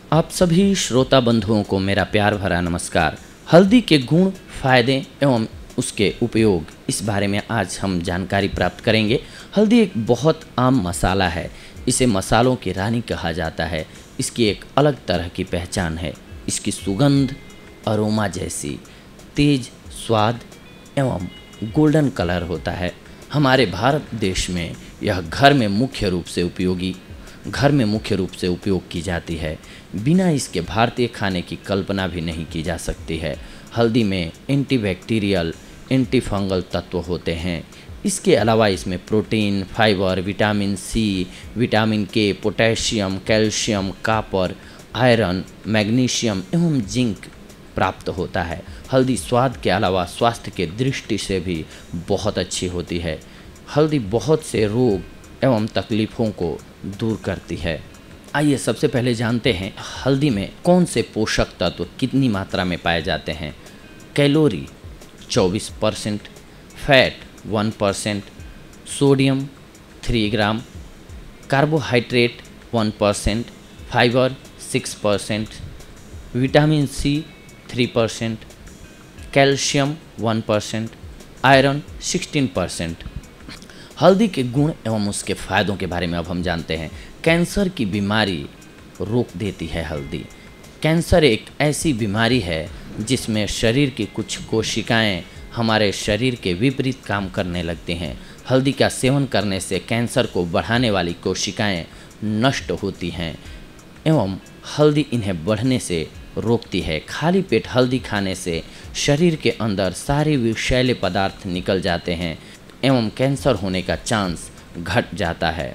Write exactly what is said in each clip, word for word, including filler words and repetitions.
आप सभी श्रोता बंधुओं को मेरा प्यार भरा नमस्कार। हल्दी के गुण, फायदे एवं उसके उपयोग, इस बारे में आज हम जानकारी प्राप्त करेंगे। हल्दी एक बहुत आम मसाला है। इसे मसालों की रानी कहा जाता है। इसकी एक अलग तरह की पहचान है। इसकी सुगंध अरोमा जैसी तेज स्वाद एवं गोल्डन कलर होता है। हमारे भारत देश में यह घर में मुख्य रूप से उपयोगी घर में मुख्य रूप से उपयोग की जाती है। बिना इसके भारतीय खाने की कल्पना भी नहीं की जा सकती है। हल्दी में एंटीबैक्टीरियल, एंटी फंगल तत्व होते हैं। इसके अलावा इसमें protein, fibre, vitamin C, vitamin K, potassium, calcium, copper, iron, magnesium एवं जिंक प्राप्त होता है। हल्दी स्वाद के अलावा स्वास्थ्य के दृष्टि से भी बहुत अच्छी होती है। हल्दी बहुत से रोग एवं तकलीफ़ों को दूर करती है। आइए सबसे पहले जानते हैं हल्दी में कौन से पोषक तत्व कितनी मात्रा में पाए जाते हैं। कैलोरी चौबीस percent, fat one percent, sodium three gram, carbohydrate one percent, fibre six percent, vitamin C three percent, calcium one percent, iron sixteen percent. हल्दी के गुण एवं उसके फायदों के बारे में अब हम जानते हैं। कैंसर की बीमारी रोक देती है हल्दी। कैंसर एक ऐसी बीमारी है जिसमें शरीर की कुछ कोशिकाएं हमारे शरीर के विपरीत काम करने लगती हैं। हल्दी का सेवन करने से कैंसर को बढ़ाने वाली कोशिकाएं नष्ट होती हैं एवं हल्दी इन्हें बढ़ने से रोकती है। खाली पेट हल्दी खाने से शरीर के अंदर सारे विषैले पदार्थ निकल जाते हैं एवं कैंसर होने का चांस घट जाता है।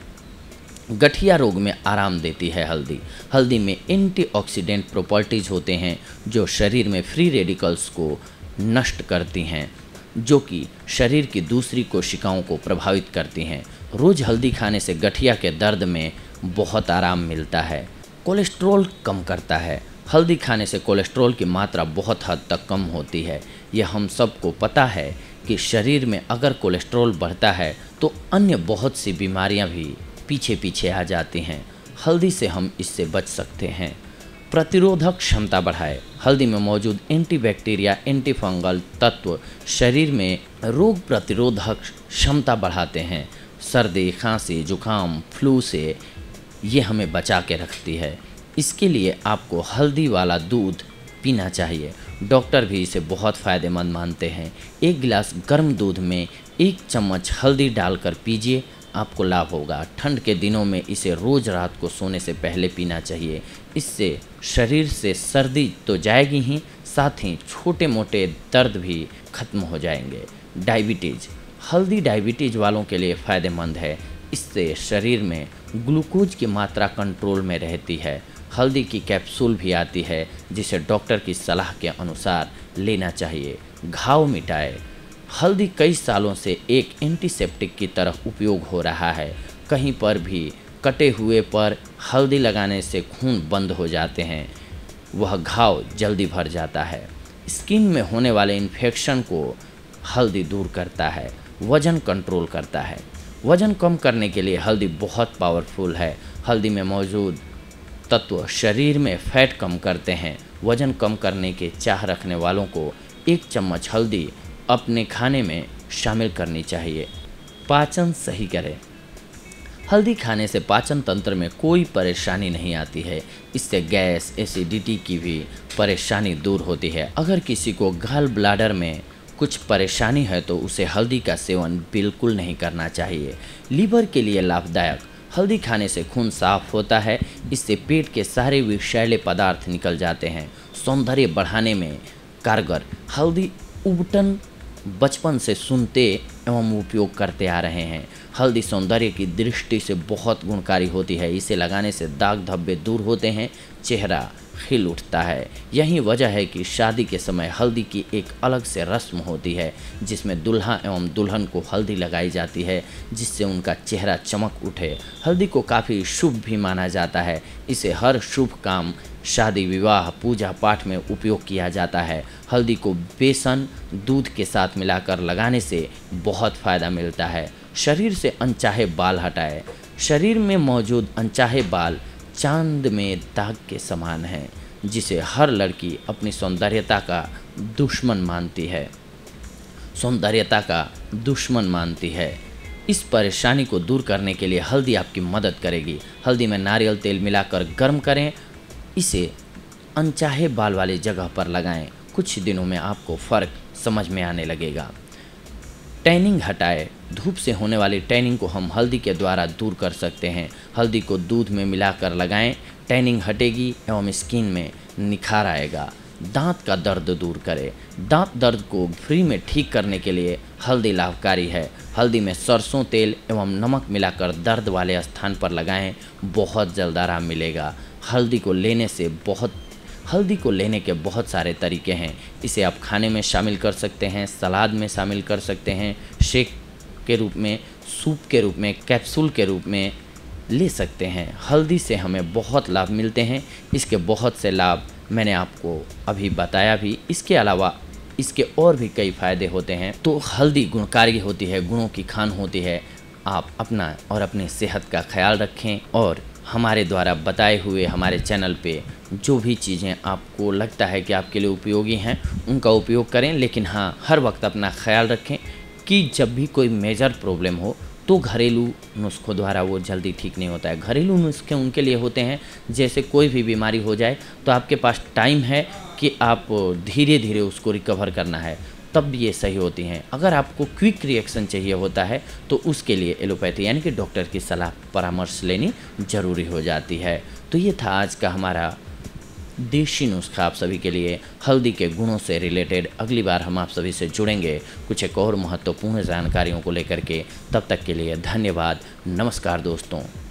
गठिया रोग में आराम देती है हल्दी। हल्दी में एंटीऑक्सीडेंट प्रॉपर्टीज होते हैं जो शरीर में फ्री रेडिकल्स को नष्ट करती हैं, जो कि शरीर की दूसरी कोशिकाओं को प्रभावित करती हैं। रोज़ हल्दी खाने से गठिया के दर्द में बहुत आराम मिलता है। कोलेस्ट्रॉल कम करता है। हल्दी खाने से कोलेस्ट्रॉल की मात्रा बहुत हद तक कम होती है। यह हम सबको पता है कि शरीर में अगर कोलेस्ट्रॉल बढ़ता है तो अन्य बहुत सी बीमारियां भी पीछे पीछे आ जाती हैं। हल्दी से हम इससे बच सकते हैं। प्रतिरोधक क्षमता बढ़ाए। हल्दी में मौजूद एंटीबैक्टीरिया, एंटीफंगल तत्व शरीर में रोग प्रतिरोधक क्षमता बढ़ाते हैं। सर्दी, खांसी, जुकाम, फ्लू से ये हमें बचा के रखती है। इसके लिए आपको हल्दी वाला दूध पीना चाहिए। डॉक्टर भी इसे बहुत फ़ायदेमंद मानते हैं। एक गिलास गर्म दूध में एक चम्मच हल्दी डालकर पीजिए, आपको लाभ होगा। ठंड के दिनों में इसे रोज़ रात को सोने से पहले पीना चाहिए। इससे शरीर से सर्दी तो जाएगी ही, साथ ही छोटे मोटे दर्द भी खत्म हो जाएंगे। डायबिटीज़। हल्दी डायबिटीज़ वालों के लिए फ़ायदेमंद है। इससे शरीर में ग्लूकोज की मात्रा कंट्रोल में रहती है। हल्दी की कैप्सूल भी आती है जिसे डॉक्टर की सलाह के अनुसार लेना चाहिए। घाव मिटाए। हल्दी कई सालों से एक एंटीसेप्टिक की तरह उपयोग हो रहा है। कहीं पर भी कटे हुए पर हल्दी लगाने से खून बंद हो जाते हैं, वह घाव जल्दी भर जाता है। स्किन में होने वाले इन्फेक्शन को हल्दी दूर करता है। वज़न कंट्रोल करता है। वज़न कम करने के लिए हल्दी बहुत पावरफुल है। हल्दी में मौजूद तत्व शरीर में फैट कम करते हैं। वज़न कम करने के चाह रखने वालों को एक चम्मच हल्दी अपने खाने में शामिल करनी चाहिए। पाचन सही करें। हल्दी खाने से पाचन तंत्र में कोई परेशानी नहीं आती है। इससे गैस, एसिडिटी की भी परेशानी दूर होती है। अगर किसी को गॉल ब्लैडर में कुछ परेशानी है तो उसे हल्दी का सेवन बिल्कुल नहीं करना चाहिए। लीवर के लिए लाभदायक। हल्दी खाने से खून साफ होता है। इससे पेट के सारे विषैले पदार्थ निकल जाते हैं। सौंदर्य बढ़ाने में कारगर। हल्दी उबटन बचपन से सुनते एवं उपयोग करते आ रहे हैं। हल्दी सौंदर्य की दृष्टि से बहुत गुणकारी होती है। इसे लगाने से दाग धब्बे दूर होते हैं, चेहरा खिल उठता है। यही वजह है कि शादी के समय हल्दी की एक अलग से रस्म होती है जिसमें दूल्हा एवं दुल्हन को हल्दी लगाई जाती है जिससे उनका चेहरा चमक उठे। हल्दी को काफ़ी शुभ भी माना जाता है। इसे हर शुभ काम, शादी, विवाह, पूजा पाठ में उपयोग किया जाता है। हल्दी को बेसन, दूध के साथ मिलाकर लगाने से बहुत फ़ायदा मिलता है। शरीर से अनचाहे बाल हटाए। शरीर में मौजूद अनचाहे बाल चांद में दाग के समान है, जिसे हर लड़की अपनी सौंदर्यता का दुश्मन मानती है सौंदर्यता का दुश्मन मानती है। इस परेशानी को दूर करने के लिए हल्दी आपकी मदद करेगी। हल्दी में नारियल तेल मिलाकर गर्म करें, इसे अनचाहे बाल वाली जगह पर लगाएं। कुछ दिनों में आपको फ़र्क समझ में आने लगेगा। टैनिंग हटाए। धूप से होने वाली टैनिंग को हम हल्दी के द्वारा दूर कर सकते हैं। हल्दी को दूध में मिलाकर लगाएं, टैनिंग हटेगी एवं स्किन में निखार आएगा। दांत का दर्द दूर करे। दांत दर्द को फ्री में ठीक करने के लिए हल्दी लाभकारी है। हल्दी में सरसों तेल एवं नमक मिलाकर दर्द वाले स्थान पर लगाएं, बहुत जल्द आराम मिलेगा। हल्दी को लेने से बहुत हल्दी को लेने के बहुत सारे तरीके हैं। इसे आप खाने में शामिल कर सकते हैं, सलाद में शामिल कर सकते हैं, शेक के रूप में, सूप के रूप में, कैप्सूल के रूप में ले सकते हैं। हल्दी से हमें बहुत लाभ मिलते हैं। इसके बहुत से लाभ मैंने आपको अभी बताया भी। इसके अलावा इसके और भी कई फ़ायदे होते हैं। तो हल्दी गुणकारी होती है, गुणों की खान होती है। आप अपना और अपनी सेहत का ख्याल रखें और हमारे द्वारा बताए हुए हमारे चैनल पे जो भी चीज़ें आपको लगता है कि आपके लिए उपयोगी हैं, उनका उपयोग करें। लेकिन हाँ, हर वक्त अपना ख्याल रखें कि जब भी कोई मेजर प्रॉब्लम हो तो घरेलू नुस्खों द्वारा वो जल्दी ठीक नहीं होता है। घरेलू नुस्खे उनके लिए होते हैं, जैसे कोई भी बीमारी हो जाए तो आपके पास टाइम है कि आप धीरे धीरे उसको रिकवर करना है, तब ये सही होती हैं। अगर आपको क्विक रिएक्शन चाहिए होता है तो उसके लिए एलोपैथी यानी कि डॉक्टर की सलाह परामर्श लेनी ज़रूरी हो जाती है। तो ये था आज का हमारा देशी नुस्खा आप सभी के लिए, हल्दी के गुणों से रिलेटेड। अगली बार हम आप सभी से जुड़ेंगे कुछ एक और महत्वपूर्ण जानकारियों को लेकर के। तब तक के लिए धन्यवाद। नमस्कार दोस्तों।